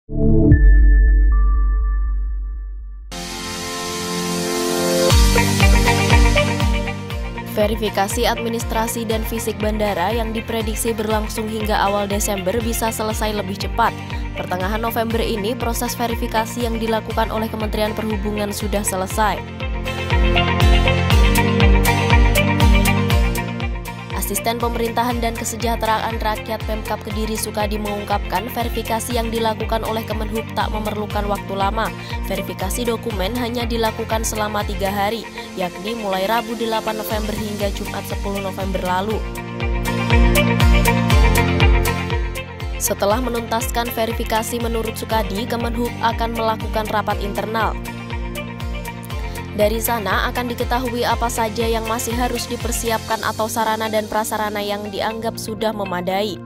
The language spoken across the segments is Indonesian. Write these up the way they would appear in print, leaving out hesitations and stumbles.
Verifikasi administrasi dan fisik bandara yang diprediksi berlangsung hingga awal Desember bisa selesai lebih cepat. Pertengahan November ini, proses verifikasi yang dilakukan oleh Kementerian Perhubungan sudah selesai. Asisten Pemerintahan dan Kesejahteraan Rakyat Pemkab Kediri Sukadi mengungkapkan verifikasi yang dilakukan oleh Kemenhub tak memerlukan waktu lama. Verifikasi dokumen hanya dilakukan selama 3 hari, yakni mulai Rabu 8 November hingga Jumat 10 November lalu. Setelah menuntaskan verifikasi menurut Sukadi, Kemenhub akan melakukan rapat internal. Dari sana akan diketahui apa saja yang masih harus dipersiapkan atau sarana dan prasarana yang dianggap sudah memadai.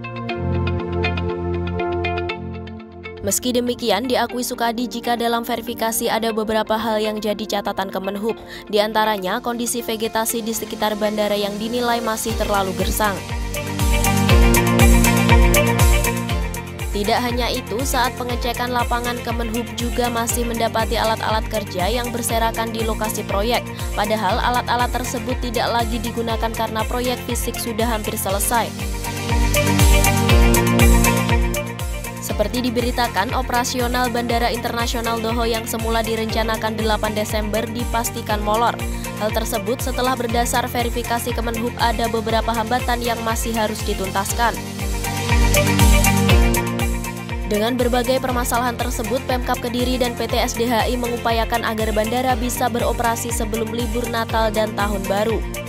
Meski demikian, diakui Sukadi jika dalam verifikasi ada beberapa hal yang jadi catatan Kemenhub, di antaranya kondisi vegetasi di sekitar bandara yang dinilai masih terlalu gersang. Tidak hanya itu, saat pengecekan lapangan Kemenhub juga masih mendapati alat-alat kerja yang berserakan di lokasi proyek. Padahal alat-alat tersebut tidak lagi digunakan karena proyek fisik sudah hampir selesai. Seperti diberitakan, operasional Bandara Internasional Doho yang semula direncanakan 8 Desember dipastikan molor. Hal tersebut setelah berdasar verifikasi Kemenhub ada beberapa hambatan yang masih harus dituntaskan. Dengan berbagai permasalahan tersebut, Pemkab Kediri dan PT SDHI mengupayakan agar bandara bisa beroperasi sebelum libur Natal dan Tahun Baru.